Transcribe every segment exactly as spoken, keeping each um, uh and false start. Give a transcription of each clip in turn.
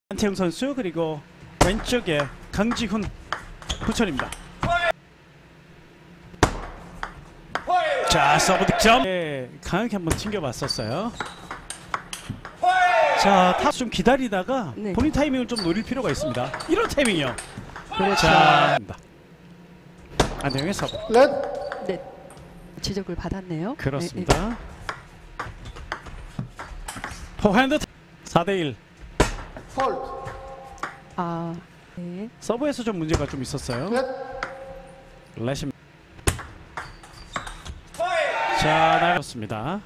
안태영 선수 그리고 왼쪽에 강지훈 부천입니다. 자 서브 득점. 네, 강하게 한번 튕겨봤었어요. 자 탑 좀 기다리다가 네. 본인 타이밍을 좀 노릴 필요가 있습니다. 이런 타이밍이요. 그렇죠. 자 안태영의 서브. 네. 지적을 받았네요. 그렇습니다. 네, 포핸드 사 대 일. 아, 네. 서브에서 좀 문제가 좀 있었어요. 레심. 자 나갔습니다.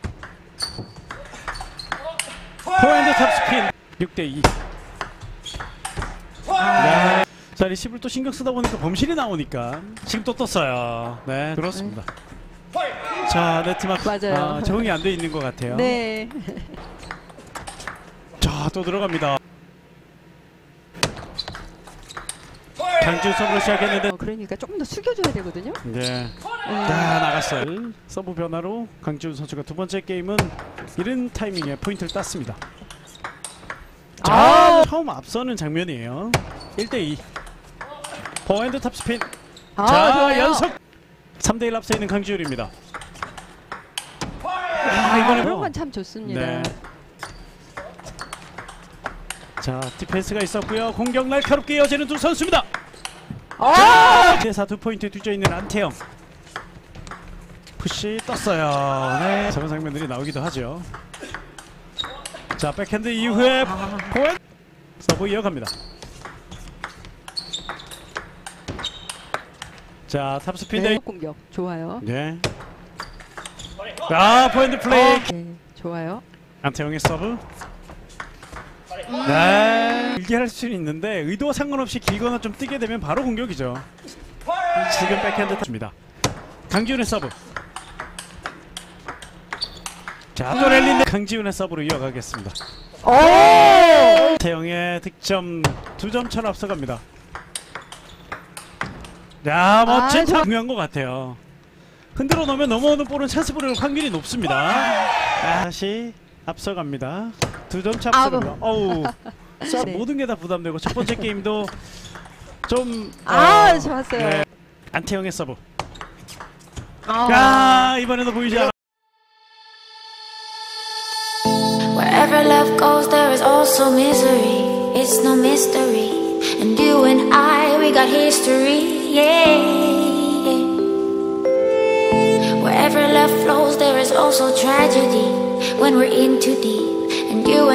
포핸드 탑스핀 육 대 이. 네. 자 리시브를 또 신경 쓰다 보니까 범실이 나오니까 지금 또 떴어요. 네 그렇습니다. 자 네트마크 맞아요. 아, 적응이 안 돼 있는 것 같아요. 네. 자 또 들어갑니다. 강지훈 서브를 시작했는데 어, 그러니까 조금 더 숙여줘야 되거든요. 네. 음. 자 나갔어요. 서브 변화로 강지훈 선수가 두 번째 게임은 이른 타이밍에 포인트를 땄습니다. 자 아. 처음 앞서는 장면이에요. 일 대 이. 포핸드 탑스핀. 아, 자 좋아요. 연속 삼 대 일 앞서 있는 강지훈입니다. 아, 이번에 그런 뭐. 건 참 좋습니다. 네. 자 디펜스가 있었고요. 공격 날카롭게 이어지는 두 선수입니다. 아! 대사 두 포인트 뒤져 있는 안태영. 푸시 떴어요. 네. 저런 장면들이 나오기도 하죠. 자 백핸드 이후에 아. 포핸드 서브 이어갑니다. 자 탑스핀 네. 대 공격 좋아요. 네. 아 포핸드 플레이. 네, 좋아요. 안태영의 서브. 네. 길게 할 수는 있는데 의도와 상관없이 길거나 좀 뛰게 되면 바로 공격이죠. 지금 백핸드 탑입니다. 강지훈의 서브. 자 또 랠리인데 강지훈의 서브로 이어가겠습니다. 오! 태영의 득점 두 점 차로 앞서갑니다. 야 멋진 아, 저- 중요한 것 같아요. 흔들어 놓으면 넘어오는 볼은 찬스 볼일 확률이 높습니다. 아, 다시 앞서갑니다. 두 점 차 앞서갑니다. 어우 자, 네. 모든 게 다 부담되고 첫 번째 게임도 좀 아, 어, 좋았어요. 네. 안태영의 서브. 아. 야 이번에도 보이지 않아. Wherever love goes, there is also misery. It's no mystery. And you and I, we got history. Yeah. Wherever love flows, there is also tragedy. When we're in too deep. And you